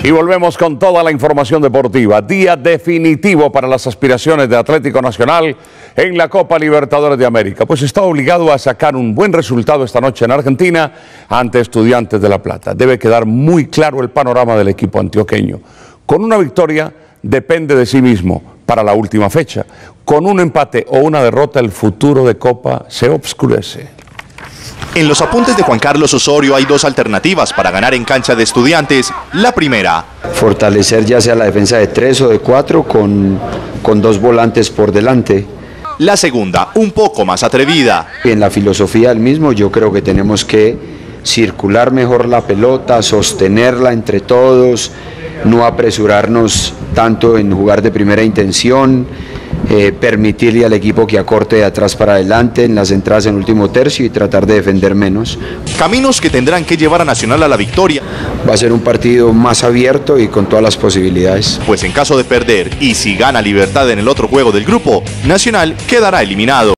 Y volvemos con toda la información deportiva. Día definitivo para las aspiraciones de Atlético Nacional en la Copa Libertadores de América. Pues está obligado a sacar un buen resultado esta noche en Argentina ante Estudiantes de La Plata. Debe quedar muy claro el panorama del equipo antioqueño. Con una victoria depende de sí mismo para la última fecha. Con un empate o una derrota el futuro de Copa se obscurece. En los apuntes de Juan Carlos Osorio hay dos alternativas para ganar en cancha de Estudiantes. La primera, fortalecer ya sea la defensa de 3 o de 4 con 2 volantes por delante. La segunda, un poco más atrevida. En la filosofía del mismo yo creo que tenemos que circular mejor la pelota, sostenerla entre todos, no apresurarnos tanto en jugar de primera intención, permitirle al equipo que acorte de atrás para adelante en las entradas en último tercio y tratar de defender menos. Caminos que tendrán que llevar a Nacional a la victoria. Va a ser un partido más abierto y con todas las posibilidades. Pues en caso de perder y si gana Libertad en el otro juego del grupo, Nacional quedará eliminado.